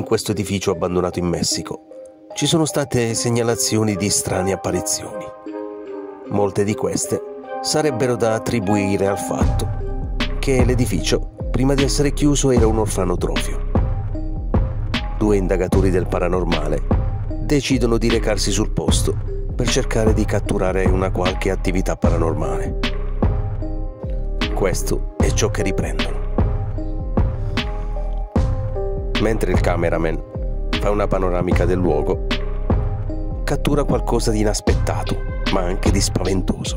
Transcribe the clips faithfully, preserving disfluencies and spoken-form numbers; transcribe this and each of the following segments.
in questo edificio abbandonato in Messico ci sono state segnalazioni di strane apparizioni. Molte di queste sarebbero da attribuire al fatto che l'edificio, prima di essere chiuso, era un orfanotrofio. Due indagatori del paranormale decidono di recarsi sul posto per cercare di catturare una qualche attività paranormale. Questo è ciò che riprendono. Mentre il cameraman fa una panoramica del luogo, cattura qualcosa di inaspettato, ma anche di spaventoso.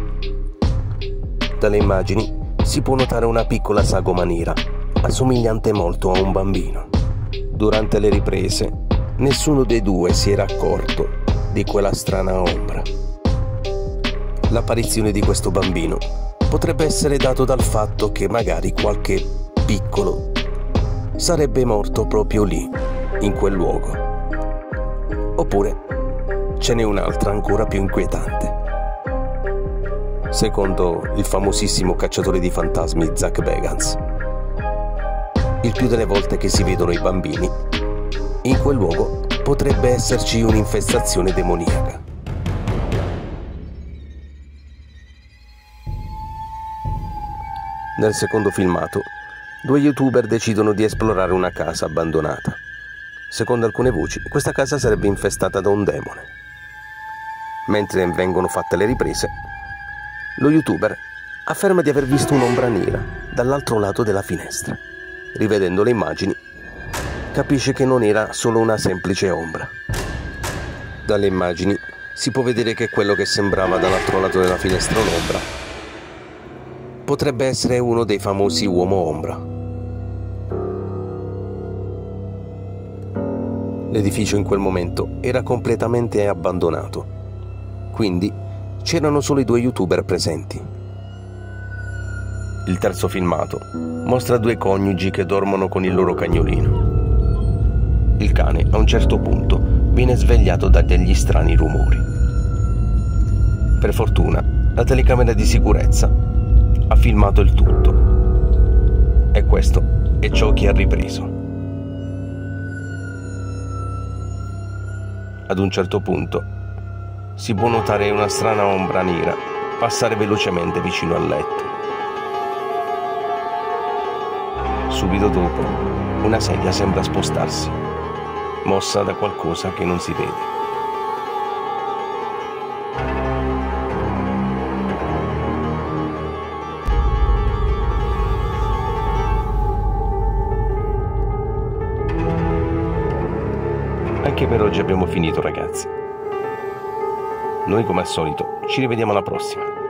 Dalle immagini si può notare una piccola sagoma nera, assomigliante molto a un bambino. Durante le riprese, nessuno dei due si era accorto di quella strana ombra. L'apparizione di questo bambino potrebbe essere dato dal fatto che magari qualche piccolo sarebbe morto proprio lì, in quel luogo. Oppure ce n'è un'altra ancora più inquietante. Secondo il famosissimo cacciatore di fantasmi Zak Bagans, il più delle volte che si vedono i bambini, in quel luogo potrebbe esserci un'infestazione demoniaca. Nel secondo filmato, due youtuber decidono di esplorare una casa abbandonata. Secondo alcune voci, questa casa sarebbe infestata da un demone. Mentre vengono fatte le riprese, lo youtuber afferma di aver visto un'ombra nera dall'altro lato della finestra. Rivedendo le immagini, capisce che non era solo una semplice ombra. Dalle immagini si può vedere che quello che sembrava dall'altro lato della finestra un'ombra potrebbe essere uno dei famosi uomo ombra. L'edificio in quel momento era completamente abbandonato, quindi c'erano solo i due youtuber presenti. Il terzo filmato mostra due coniugi che dormono con il loro cagnolino. Il cane a un certo punto viene svegliato da degli strani rumori. Per fortuna, la telecamera di sicurezza ha filmato il tutto. E questo è ciò che ha ripreso. Ad un certo punto si può notare una strana ombra nera passare velocemente vicino al letto. Subito dopo, una sedia sembra spostarsi, mossa da qualcosa che non si vede. Anche per oggi abbiamo finito, ragazzi. Noi, come al solito, ci rivediamo alla prossima.